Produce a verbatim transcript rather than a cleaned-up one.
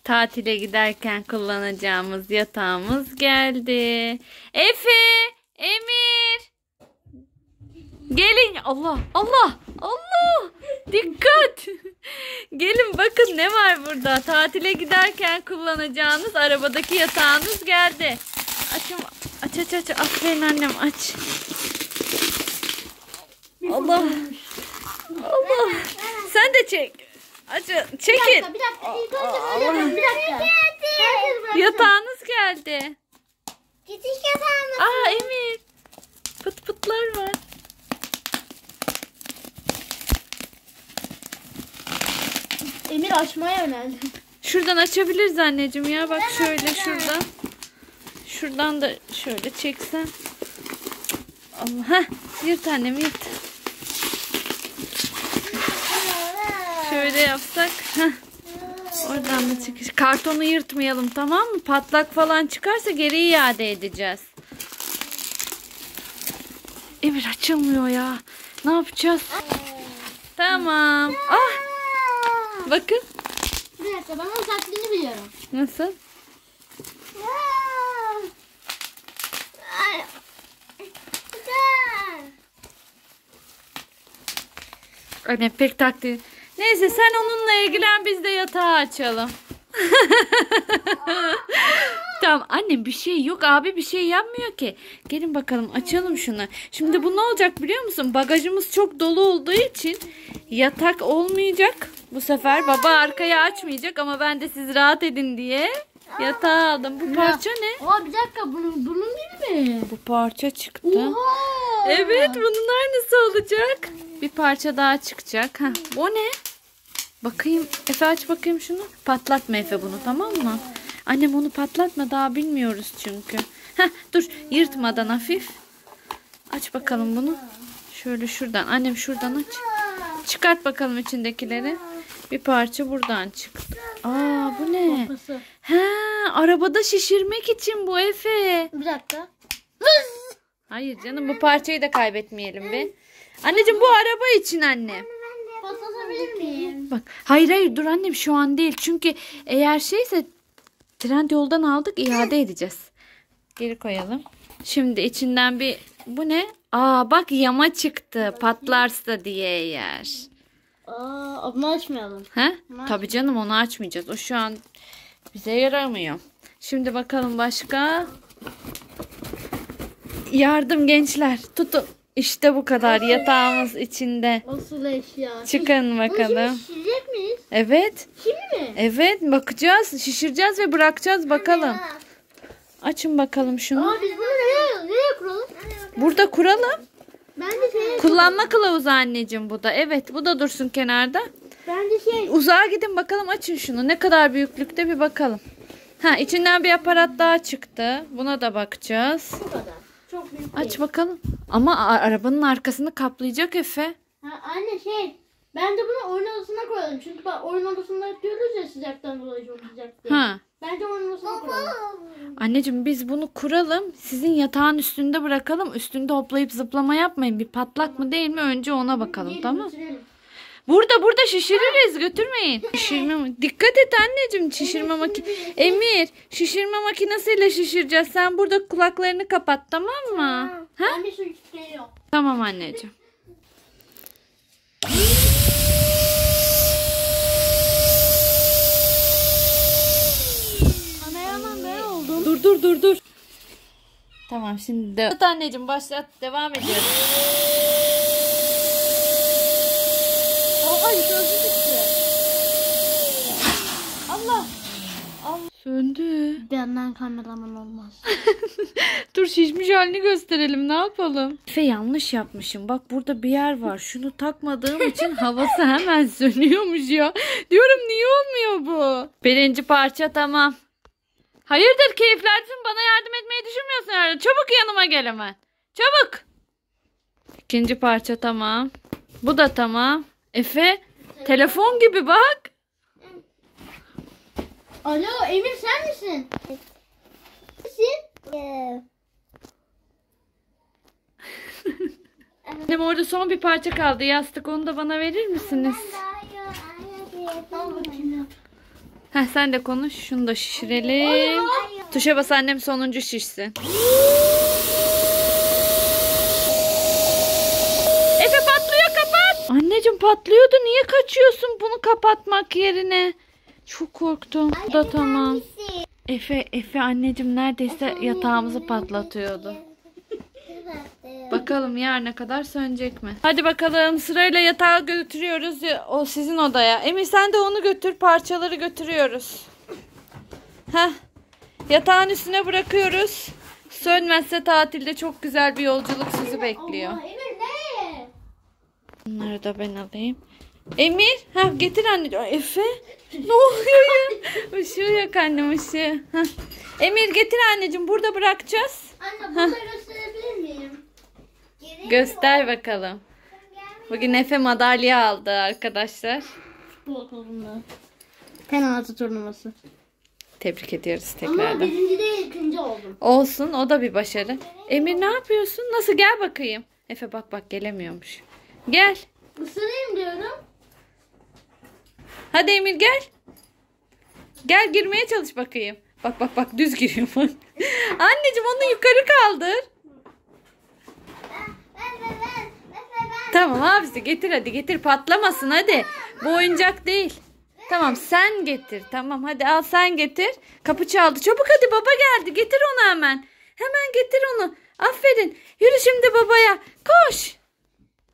Tatile giderken kullanacağımız yatağımız geldi. Efe, Emir. Gelin. Allah, Allah, Allah. Dikkat. Gelin bakın ne var burada. Tatile giderken kullanacağınız arabadaki yatağınız geldi. Açın. Aç aç aç. Aferin annem aç. Allah. Allah. Sen de çek. Aç. Çekin. Bir dakika, bir dakika. İlk önce böyle bir dakika. Yatağınız geldi. Küçük yatağımız. Aa Emir. Pıt pıtlar var. Emir açmaya yöneldi. Şuradan açabiliriz anneciğim ya. Bak şöyle şuradan. Şuradan da şöyle çeksen. Allah. Heh. Yırt annem yırt. Şöyle yapsak. Heh. Oradan da çıkış. Kartonu yırtmayalım tamam mı? Patlak falan çıkarsa geri iade edeceğiz. Emir açılmıyor ya. Ne yapacağız? Tamam. Ah. Bakın. Bir dakika ben onun taklidini biliyorum. Nasıl? Anne pek takdir. Neyse sen onunla ilgilen biz de yatağı açalım. Tamam annem bir şey yok abi bir şey yapmıyor ki. Gelin bakalım açalım şunu. Şimdi bu ne olacak biliyor musun? Bagajımız çok dolu olduğu için yatak olmayacak. Bu sefer baba arkaya açmayacak ama ben de siz rahat edin diye yatağı aldım. Bu parça ne? Aa bir dakika bunun, bunun gibi mi? Bu parça çıktı. Oha. Evet bunun aynısı olacak. Bir parça daha çıkacak. Heh, o ne? Bakayım. Efe aç bakayım şunu. Patlatma Efe bunu tamam mı? Annem onu patlatma daha bilmiyoruz çünkü. Heh, dur yırtmadan hafif. Aç bakalım bunu. Şöyle şuradan. Annem şuradan aç. Çıkart bakalım içindekileri. Bir parça buradan çıktı. Aa bu ne? Pompası. He, arabada şişirmek için bu Efe. Bir dakika. Hayır canım bu parçayı da kaybetmeyelim be. Anneciğim bu araba için anne. Patlatabilir miyim? Bak hayır hayır dur annem şu an değil. Çünkü eğer şeyse Trendyol'dan aldık iade edeceğiz. Geri koyalım. Şimdi içinden bir bu ne? Aa bak yama çıktı patlarsa diye eğer. Aa bunu açmayalım. He? Tabii canım onu açmayacağız. O şu an bize yaramıyor. Şimdi bakalım başka. Yardım gençler. Tutun. İşte bu kadar yatağımız içinde. Asıl eşya. Çıkın bakalım. Bunu şişirecek miyiz? Evet. Şimdi mi? Evet bakacağız. Şişireceğiz ve bırakacağız bakalım. Açın bakalım şunu. Aa biz bunu nereye, nereye kuralım? Burada kuralım. Ben de şey. Kullanma kılavuzu anneciğim bu da. Evet bu da dursun kenarda. Ben de şey. Uzağa gidin bakalım açın şunu. Ne kadar büyüklükte bir bakalım. Ha içinden bir aparat daha çıktı. Buna da bakacağız. Bu kadar. Çok büyük Aç değil. bakalım. Ama a- arabanın arkasını kaplayacak Efe. Ha, anne şey. Ben de bunu oyun odasına koyalım. Çünkü bak oyun odasında diyoruz ya sıcaktan dolayı çok sıcak diye. Ha. Bence oyun odasına koyalım. Anneciğim biz bunu kuralım. Sizin yatağın üstünde bırakalım. Üstünde hoplayıp zıplama yapmayın. Bir patlak mı değil mi? Önce ona bakalım Gelin, tamam. götürelim. Burada burada şişiririz. Götürmeyin. Şişirme ma- Dikkat et anneciğim. Şişirme makinesi. Emir şişirme makinesiyle şişireceğiz. Sen burada kulaklarını kapat tamam mı? Ha? Ben bir su geliyor. Tamam anneciğim. Anayama ne oldu? Dur dur dur dur. Tamam şimdi de. Evet anneciğim başlat. Devam ediyoruz. Oha sözü gitti. Allah. Allah. Söndü. Benden kameraman olmaz. Dur şişmiş halini gösterelim. Ne yapalım? Efe yanlış yapmışım. Bak burada bir yer var. Şunu takmadığım için havası hemen sönüyormuş ya. Diyorum niye olmuyor bu? Birinci parça tamam. Hayırdır keyiflersin? Bana yardım etmeyi düşünmüyorsun herhalde. Çabuk yanıma gel hemen. Çabuk. İkinci parça tamam. Bu da tamam. Efe telefon gibi bak. Alo Emir sen misin? Misin? Annem orada son bir parça kaldı. Yastık onu da bana verir misiniz? Al bakayım. Heh, sen de konuş. Şunu da şişirelim. Tuşa bas annem, sonuncu şişsin. Efe patlıyor, kapat. Anneciğim patlıyordu. Niye kaçıyorsun bunu kapatmak yerine? Çok korktum. Bu da tamam. Efe, Efe anneciğim neredeyse yatağımızı patlatıyordu. Bakalım yarına kadar sönecek mi? Hadi bakalım, sırayla yatağı götürüyoruz. O sizin odaya. Emir sen de onu götür. Parçaları götürüyoruz. Heh. Yatağın üstüne bırakıyoruz. Sönmezse tatilde çok güzel bir yolculuk sizi bekliyor. Allah, Emir ne? Bunları da ben alayım. Emir, ha getir anneciğim. Efe, ne oluyor ya? Işığı yok annem, ışığı. Heh. Emir getir anneciğim, burada bırakacağız. Anne bunu gösterebilir miyim? Göster bakalım. Bugün Efe madalya aldı arkadaşlar. Futbol kolunda. Penaltı turnuvası. Tebrik ediyoruz Ama tekrardan. birinci değil, ikinci oldum. Olsun, o da bir başarı. Emir ne yapıyorsun? Nasıl, gel bakayım. Efe bak bak gelemiyormuş. Gel. Isırayım diyorum. Hadi Emir gel. Gel girmeye çalış bakayım. Bak bak bak düz giriyor bak. Anneciğim onu yukarı kaldır. Tamam abisi getir, hadi getir, patlamasın hadi. Bu oyuncak değil. Tamam sen getir. Tamam hadi al sen getir. Kapı çaldı. Çabuk hadi, baba geldi. Getir onu hemen. Hemen getir onu. Aferin. Yürü şimdi babaya. Koş.